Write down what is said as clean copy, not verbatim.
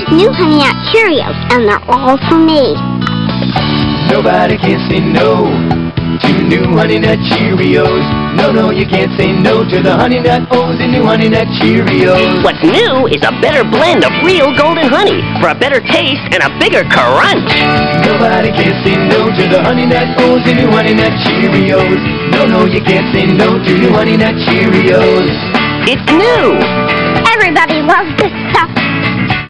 these new Honey Nut Cheerios, and they're all for me. Nobody can say no to new Honey Nut Cheerios. No, no, you can't say no to the Honey Nut O's and new Honey Nut Cheerios. What's new is a better blend of real golden honey for a better taste and a bigger crunch. Nobody can say no to the Honey Nut O's and new Honey Nut Cheerios. No, no, you can't say no to new Honey Nut Cheerios. It's new. Everybody loves this stuff.